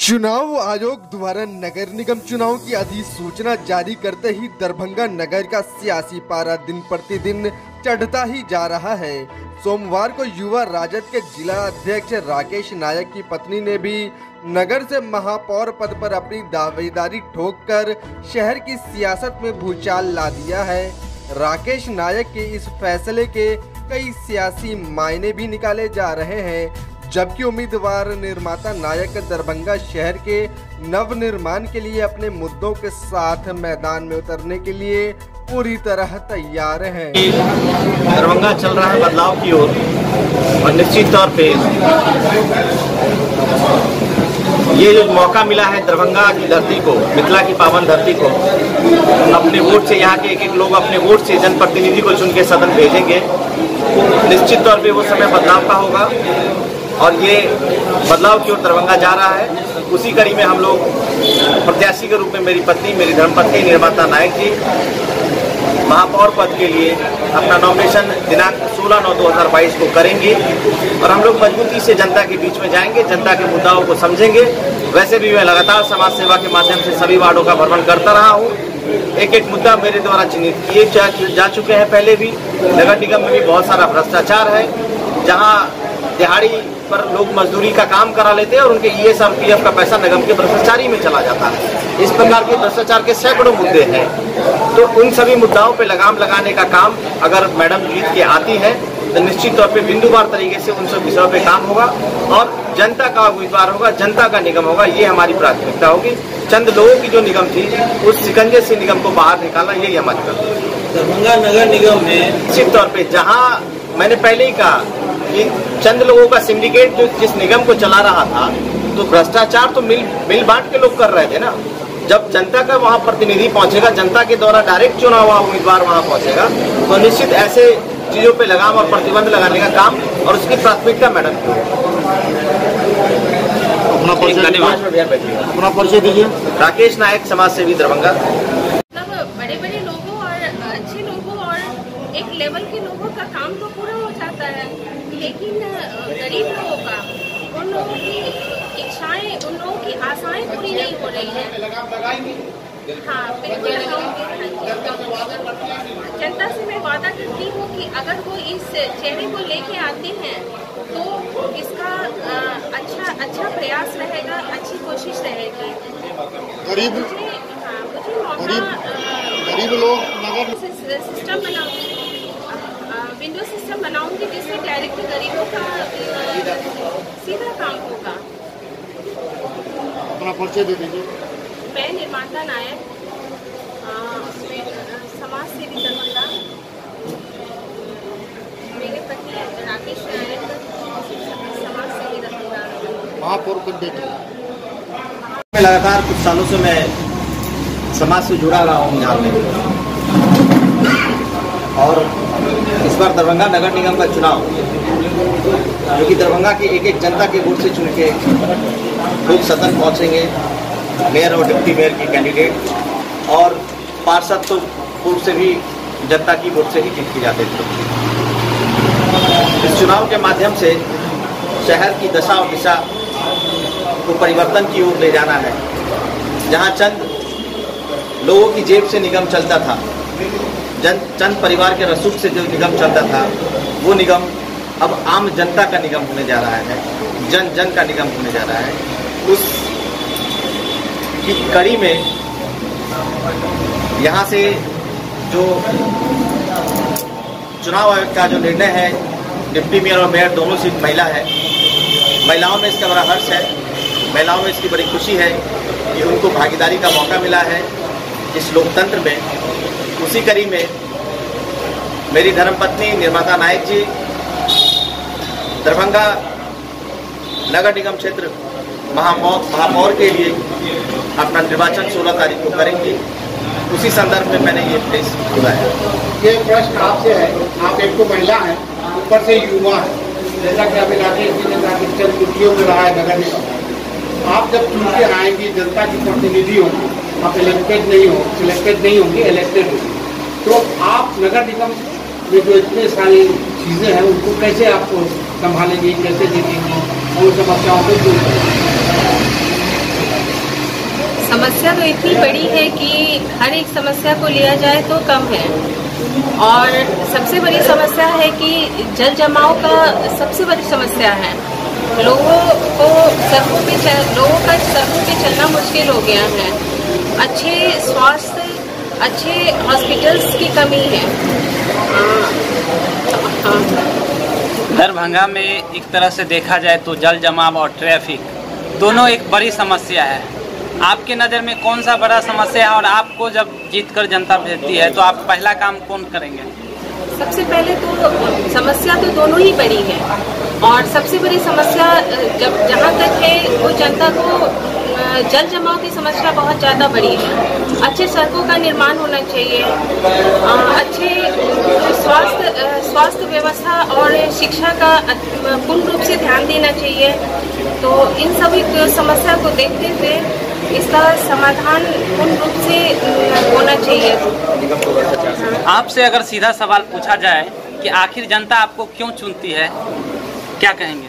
चुनाव आयोग द्वारा नगर निगम चुनाव की अधिसूचना जारी करते ही दरभंगा नगर का सियासी पारा दिन प्रतिदिन चढ़ता ही जा रहा है। सोमवार को युवा राजद के जिला अध्यक्ष राकेश नायक की पत्नी ने भी नगर से महापौर पद पर अपनी दावेदारी ठोककर शहर की सियासत में भूचाल ला दिया है। राकेश नायक के इस फैसले के कई सियासी मायने भी निकाले जा रहे हैं, जबकि उम्मीदवार निर्माता नायक दरभंगा शहर के नव निर्माण के लिए अपने मुद्दों के साथ मैदान में उतरने के लिए पूरी तरह तैयार हैं। दरभंगा चल रहा है बदलाव की ओर और निश्चित तौर पे ये जो मौका मिला है दरभंगा की धरती को, मिथिला की पावन धरती को, अपने वोट से यहाँ के एक लोग अपने वोट से जनप्रतिनिधि को चुन के सदन भेजेंगे। निश्चित तौर पे वो समय बदलाव का होगा और ये बदलाव की ओर दरभंगा जा रहा है। उसी कड़ी में हम लोग प्रत्याशी के रूप में मेरी पत्नी, मेरी धर्मपत्नी निर्माता नायक जी महापौर पद के लिए अपना नॉमिनेशन दिनांक 16/9/2022 को करेंगे और हम लोग मजबूती से जनता के बीच में जाएंगे, जनता के मुद्दाओं को समझेंगे। वैसे भी मैं लगातार समाज सेवा के माध्यम से सभी वार्डों का भ्रमण करता रहा हूँ। एक एक मुद्दा मेरे द्वारा चिन्हित किए जा चुके हैं। पहले भी नगर निगम में भी बहुत सारा भ्रष्टाचार है, जहाँ दिहाड़ी पर लोग मजदूरी का काम करा लेते हैं और उनके ईएस और पीएफ का पैसा निगम के भ्रष्टाचारी में चला जाता है। इस प्रकार के भ्रष्टाचार के सैकड़ों मुद्दे हैं, तो उन सभी मुद्दाओं पे लगाम लगाने का काम अगर मैडम जीत के आती है तो निश्चित तौर पे बिंदुवार तरीके से उन सब विषयों पे काम होगा और जनता का उम्मीदवार होगा, जनता का निगम होगा। ये हमारी प्राथमिकता होगी। चंद लोगों की जो निगम थी उस शिकंजे से निगम को बाहर निकालना, यही हमारी प्राथमिकता। दरभंगा नगर निगम में निश्चित तौर पे जहाँ मैंने पहले ही कहा कि चंद लोगों का सिंडिकेट जो जिस निगम को चला रहा था, तो भ्रष्टाचार तो मिल बांट के लोग कर रहे थे ना। जब जनता का वहाँ प्रतिनिधि पहुंचेगा, जनता के द्वारा डायरेक्ट चुना हुआ उम्मीदवार वहाँ पहुंचेगा, तो निश्चित ऐसे चीजों पे लगाम और प्रतिबंध लगाने का काम और उसकी प्राथमिकता मैडम की अपना परिचय दीजिए। राकेश नायक, समाज सेवी, दरभंगा। बड़े बड़े लोगों और अच्छे लोगों और एक लेवल के लोगों का काम तो पूरा हो जाता है, लेकिन गरीब लोगों का, उन लोगों की इच्छाएं, उन लोगों की आशाएं पूरी नहीं हो रही है। हाँ, बिल्कुल लगाऊंगी। जनता से मैं वादा करती हूँ कि अगर वो इस चेहरे को लेके आते हैं तो इसका अच्छा प्रयास रहेगा, अच्छी कोशिश रहेगी। गरीब लोग नगर सिस्टम बनाऊंगी, विंडो सिस्टम बनाऊंगी जिससे डायरेक्ट गरीबों का सीधा काम होगा। अपना परिचय दे दीजिए। मैं निर्माता नायक, समाज सेवी दरभंगा। मेरे पति राकेश नायक, समाज सेवी दरभंगा, महापौर पद बेटी। मैं लगातार कुछ सालों से मैं समाज से जुड़ा रहा हूँ यहाँ में, और इस बार दरभंगा नगर निगम का चुनाव जो कि दरभंगा की एक एक जनता के वोट से चुन के लोग सदन पहुँचेंगे, मेयर और डिप्टी मेयर की कैंडिडेट, और पार्षद तो पूर्व से भी जनता की वोट से ही जीत के जाते थे। इस चुनाव के माध्यम से शहर की दशा और दिशा को परिवर्तन की ओर ले जाना है। जहां चंद लोगों की जेब से निगम चलता था, चंद परिवार के रसूख से जो निगम चलता था, वो निगम अब आम जनता का निगम होने जा रहा है, जन जन का निगम होने जा रहा है। उस की कड़ी में यहाँ से जो चुनाव आयोग का जो निर्णय है, डिप्टी मेयर और मेयर दोनों सीट महिला है। महिलाओं में इसका बड़ा हर्ष है, महिलाओं में इसकी बड़ी खुशी है कि उनको भागीदारी का मौका मिला है इस लोकतंत्र में। उसी कड़ी में मेरी धर्मपत्नी निर्माता नायक जी दरभंगा नगर निगम क्षेत्र महापौर के लिए अपना निर्वाचन 16 तारीख को करेंगे। उसी संदर्भ में मैंने ये प्रेस बुलाया। ये प्रश्न आपसे है, आप एक तो महिला हैं, ऊपर से युवा है, जैसा कि अभी राकेश जी ने कहा कि चंद कुर्सियों में रहा है नगर निगम। आप जब चुन के आएंगी, जनता की प्रतिनिधि होंगी, आप सिलेक्टेड नहीं होंगी, इलेक्टेड होंगी, तो आप नगर निगम में जो इतने सारी चीज़ें हैं उनको कैसे आपको संभालेंगी, कैसे देखेंगी और समस्याओं को दूर करेंगी? समस्या तो इतनी बड़ी है कि हर एक समस्या को लिया जाए तो कम है। और सबसे बड़ी समस्या है कि जल जमाव का सबसे बड़ी समस्या है। लोगों का सड़कों पे चलना मुश्किल हो गया है। अच्छे स्वास्थ्य, अच्छे हॉस्पिटल्स की कमी है। दरभंगा में एक तरह से देखा जाए तो जल जमाव और ट्रैफिक दोनों एक बड़ी समस्या है। आपके नज़र में कौन सा बड़ा समस्या है, और आपको जब जीतकर जनता भेजती है तो आप पहला काम कौन करेंगे? सबसे पहले तो समस्या तो दोनों ही बड़ी है, और सबसे बड़ी समस्या जहाँ तक है वो जनता को जल जमाव की समस्या बहुत ज़्यादा बड़ी है। अच्छे सड़कों का निर्माण होना चाहिए, अच्छे स्वास्थ्य व्यवस्था और शिक्षा का पूर्ण रूप से ध्यान देना चाहिए। तो इन सभी समस्या को देखते हुए इसका समाधान पूर्ण रूप से होना चाहिए। आपसे अगर सीधा सवाल पूछा जाए कि आखिर जनता आपको क्यों चुनती है, क्या कहेंगे?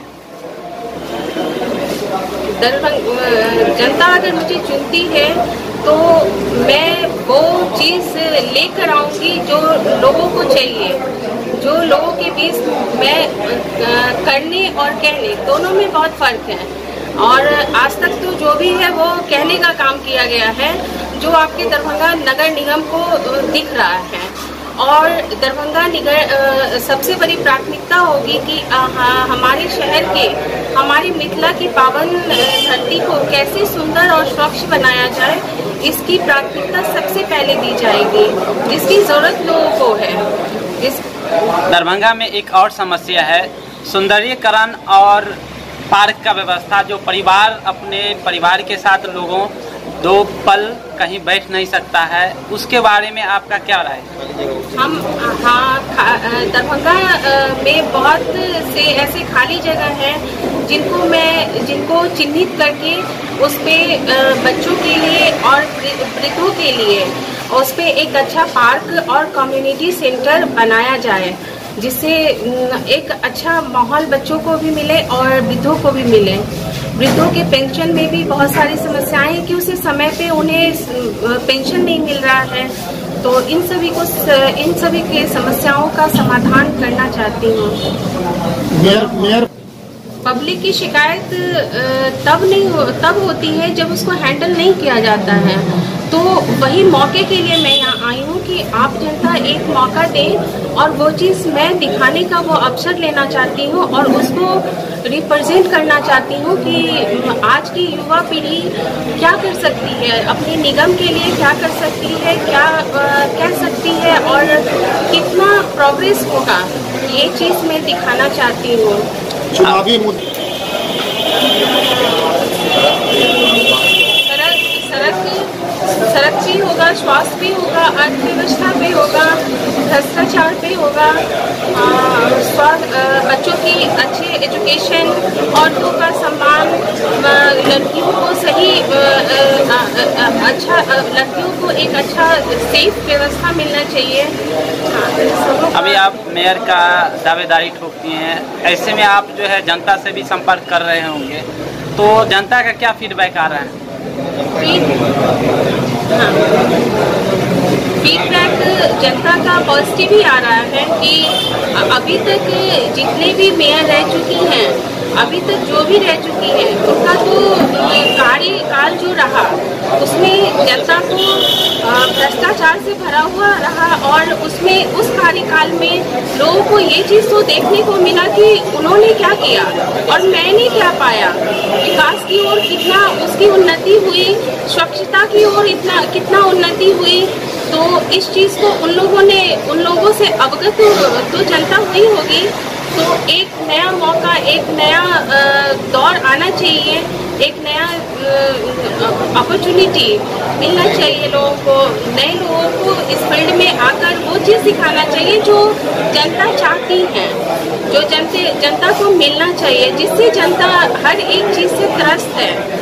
जनता अगर मुझे चुनती है तो मैं वो चीज़ लेकर आऊँगी जो लोगों को चाहिए, जो लोगों के बीच मैं करने और कहने दोनों में बहुत फर्क है। और आज तक तो जो भी है वो कहने का काम किया गया है, जो आपके दरभंगा नगर निगम को दिख रहा है। और दरभंगा निगर सबसे बड़ी प्राथमिकता होगी कि हमारे शहर के, हमारी मिथिला की पावन धरती को कैसे सुंदर और स्वच्छ बनाया जाए, इसकी प्राथमिकता सबसे पहले दी जाएगी, जिसकी जरूरत लोगों को है। दरभंगा में एक और समस्या है सौंदर्यीकरण और पार्क का व्यवस्था, जो परिवार अपने परिवार के साथ लोगों 2 पल कहीं बैठ नहीं सकता है, उसके बारे में आपका क्या राय है? दरभंगा में बहुत से ऐसे खाली जगह हैं जिनको चिन्हित करके उस पे बच्चों के लिए और वृद्धों के लिए उस पे एक अच्छा पार्क और कम्युनिटी सेंटर बनाया जाए, जिससे एक अच्छा माहौल बच्चों को भी मिले और वृद्धों को भी मिले। वृद्धों के पेंशन में भी बहुत सारी समस्याएं हैं कि उसे समय पे उन्हें पेंशन नहीं मिल रहा है। तो इन सभी के समस्याओं का समाधान करना चाहती हूँ। पब्लिक की शिकायत तब होती है जब उसको हैंडल नहीं किया जाता है। तो वही मौके के लिए मैं यहाँ आई हूँ कि आप जनता एक मौका दें, और वो चीज़ मैं दिखाने का वो अवसर लेना चाहती हूँ और उसको रिप्रेजेंट करना चाहती हूँ कि आज की युवा पीढ़ी क्या कर सकती है, अपने निगम के लिए क्या कर सकती है, क्या कह सकती है और कितना प्रोग्रेस होगा, ये चीज़ मैं दिखाना चाहती हूँ। चुनावी मुद्दे सड़क भी होगा, स्वास्थ्य भी होगा, अर्थव्यवस्था भी होगा, भ्रष्टाचार भी होगा, बच्चों की अच्छे एजुकेशन, औरतों का सम्मान, लड़कियों को सही लड़कियों को एक अच्छा सेफ व्यवस्था मिलना चाहिए। अभी आप मेयर का दावेदारी ठोकती हैं, ऐसे में आप जो है जनता से भी संपर्क कर रहे होंगे, तो जनता का क्या फीडबैक आ रहा है? फीडबैक जनता का पॉजिटिव ही आ रहा है कि अभी तक जितने भी मेयर रह चुकी हैं, अभी तक जो भी रह चुकी हैं, उनका तो कार्यकाल जो रहा उसमें जनता को भ्रष्टाचार से भरा हुआ रहा, और उसमें उस कार्यकाल में लोगों को ये चीज़ तो देखने को मिला कि उन्होंने क्या किया और मैंने क्या पाया। विकास की ओर कितना उसकी उन्नति हुई, स्वच्छता की ओर कितना उन्नति हुई। तो इस चीज़ को उन लोगों से अवगत तो जनता हुई होगी। तो एक नया मौका, एक नया दौर आना चाहिए, एक नया अपॉर्चुनिटी मिलना चाहिए लोगों को, नए लोगों को इस फील्ड में आकर वो चीज़ सिखाना चाहिए जो जनता चाहती है, जो जनता को मिलना चाहिए, जिससे जनता हर एक चीज़ से त्रस्त है।